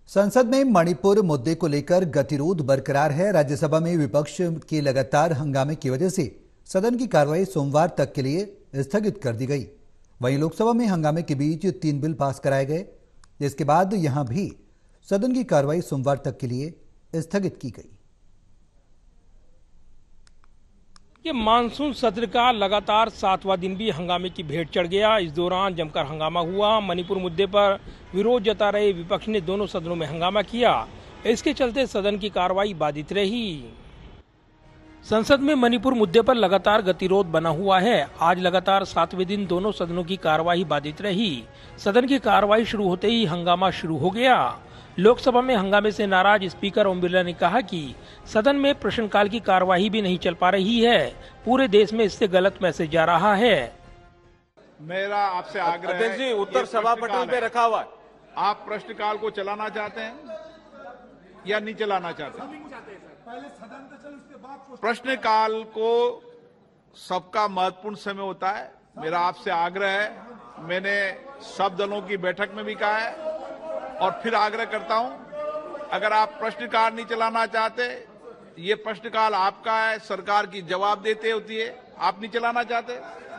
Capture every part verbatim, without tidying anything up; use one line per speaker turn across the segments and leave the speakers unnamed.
संसद में मणिपुर मुद्दे को लेकर गतिरोध बरकरार है। राज्यसभा में विपक्ष के लगातार हंगामे की वजह से सदन की कार्रवाई सोमवार तक के लिए स्थगित कर दी गई। वहीं लोकसभा में हंगामे के बीच तीन बिल पास कराए गए। इसके बाद यहां भी सदन की कार्रवाई सोमवार तक के लिए स्थगित की गई।
ये मानसून सत्र का लगातार सातवां दिन भी हंगामे की भेंट चढ़ गया। इस दौरान जमकर हंगामा हुआ। मणिपुर मुद्दे पर विरोध जता रहे विपक्ष ने दोनों सदनों में हंगामा किया। इसके चलते सदन की कार्रवाई बाधित रही। संसद में मणिपुर मुद्दे पर लगातार गतिरोध बना हुआ है। आज लगातार सातवें दिन दोनों सदनों की कार्रवाई बाधित रही। सदन की कार्रवाई शुरू होते ही हंगामा शुरू हो गया। लोकसभा में हंगामे से नाराज स्पीकर ओम बिरला ने कहा कि सदन में प्रश्नकाल की कार्यवाही भी नहीं चल पा रही है। पूरे देश में इससे गलत मैसेज जा रहा है।
मेरा आपसे आग्रह है,
जी उत्तर सभा पटल पे रखा हुआ है।
आप प्रश्नकाल को चलाना चाहते हैं या नहीं चलाना चाहते? प्रश्नकाल को सबका महत्वपूर्ण समय होता है। मेरा आपसे आग्रह है, मैंने सब दलों की बैठक में भी कहा है और फिर आग्रह करता हूं, अगर आप प्रश्नकाल नहीं चलाना चाहते, ये प्रश्नकाल आपका है, सरकार की जवाब देते होती है, आप नहीं चलाना चाहते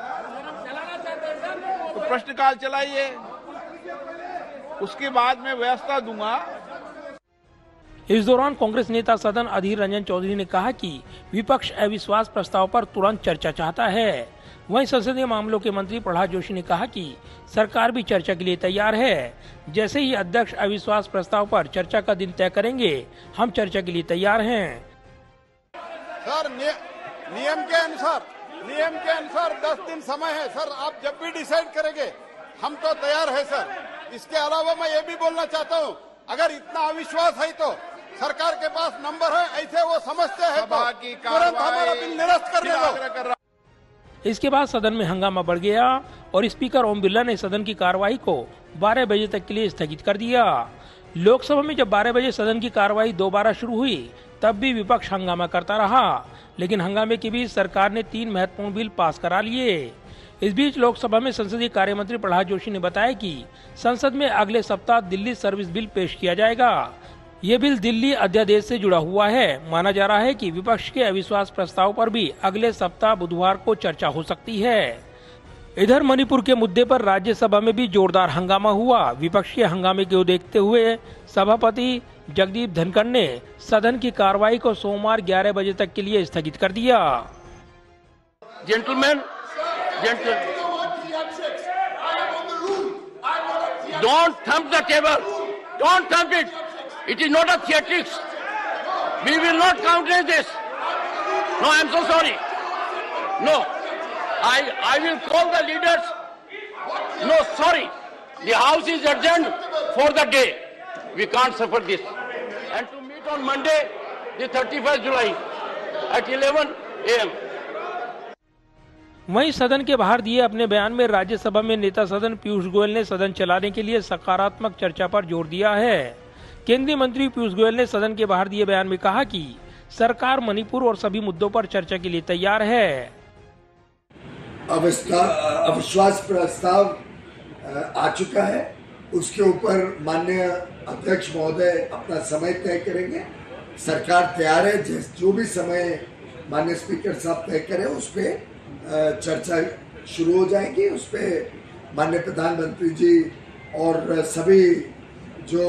तो प्रश्नकाल चलाइए, उसके बाद मैं व्यवस्था दूंगा।
इस दौरान कांग्रेस नेता सदन अधीर रंजन चौधरी ने कहा कि विपक्ष अविश्वास प्रस्ताव पर तुरंत चर्चा चाहता है। वहीं संसदीय मामलों के मंत्री प्रहलाद जोशी ने कहा कि सरकार भी चर्चा के लिए तैयार है। जैसे ही अध्यक्ष अविश्वास प्रस्ताव पर चर्चा का दिन तय करेंगे, हम चर्चा के लिए तैयार हैं।
सर नि, नियम के अनुसार नियम के अनुसार दस दिन समय है सर, आप जब भी डिसाइड करेंगे हम तो तैयार है सर। इसके अलावा मैं ये भी बोलना चाहता हूँ, अगर इतना अविश्वास है तो सरकार के पास नंबर है, ऐसे वो समझते हैं तो तुरंत हमारा बिल निरस्त कर दो।
इसके बाद सदन में हंगामा बढ़ गया और स्पीकर ओम बिरला ने सदन की कार्रवाई को बारह बजे तक के लिए स्थगित कर दिया। लोकसभा में जब बारह बजे सदन की कार्रवाई दोबारा शुरू हुई, तब भी विपक्ष हंगामा करता रहा, लेकिन हंगामे के बीच सरकार ने तीन महत्वपूर्ण बिल पास करा लिए। इस बीच लोकसभा में संसदीय कार्य मंत्री प्रहलाद जोशी ने बताया कि संसद में अगले सप्ताह दिल्ली सर्विस बिल पेश किया जाएगा। ये बिल दिल्ली अध्यादेश से जुड़ा हुआ है। माना जा रहा है कि विपक्ष के अविश्वास प्रस्ताव पर भी अगले सप्ताह बुधवार को चर्चा हो सकती है। इधर मणिपुर के मुद्दे पर राज्यसभा में भी जोरदार हंगामा हुआ। विपक्ष के हंगामे को देखते हुए सभापति जगदीप धनखड़ ने सदन की कार्रवाई को सोमवार ग्यारह बजे तक के लिए स्थगित कर दिया।
Gentleman, don't thump the table, don't thump it. It is not a theatrics. We will not countenance this. No, I am so sorry. No, I I will call the leaders. No, sorry. The house is adjourned for the day. We can't suffer this. And to meet on Monday, the thirty-first July at eleven A M
वहीं सदन के बाहर दिए अपने बयान में राज्यसभा में नेता सदन पीयूष गोयल ने सदन चलाने के लिए सकारात्मक चर्चा पर जोर दिया है। केंद्रीय मंत्री पीयूष गोयल ने सदन के बाहर दिए बयान में कहा कि सरकार मणिपुर और सभी मुद्दों पर चर्चा के लिए तैयार है।
अविश्वास प्रस्ताव आ चुका है, उसके ऊपर माननीय अध्यक्ष महोदय अपना समय तय करेंगे। सरकार तैयार है, जो भी समय माननीय स्पीकर साहब तय करें उस पर चर्चा शुरू हो जाएगी। उस पर माननीय प्रधानमंत्री जी और सभी जो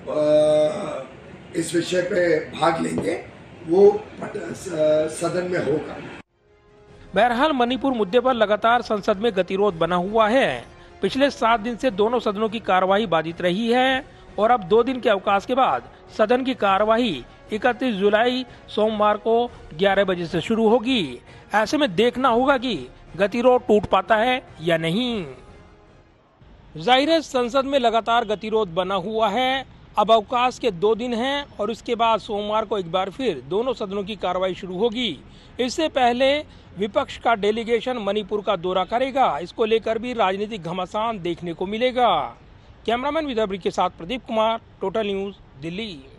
इस विषय पे भाग लेंगे वो सदन में होगा।
बहरहाल मणिपुर मुद्दे पर लगातार संसद में गतिरोध बना हुआ है। पिछले सात दिन से दोनों सदनों की कार्यवाही बाधित रही है और अब दो दिन के अवकाश के बाद सदन की कार्यवाही इकतीस जुलाई सोमवार को ग्यारह बजे से शुरू होगी। ऐसे में देखना होगा कि गतिरोध टूट पाता है या नहीं। जाहिर है संसद में लगातार गतिरोध बना हुआ है। अब अवकाश के दो दिन हैं और उसके बाद सोमवार को एक बार फिर दोनों सदनों की कार्रवाई शुरू होगी। इससे पहले विपक्ष का डेलीगेशन मणिपुर का दौरा करेगा। इसको लेकर भी राजनीतिक घमासान देखने को मिलेगा। कैमरामैन विद्याब्रिक के साथ प्रदीप कुमार, टोटल न्यूज, दिल्ली।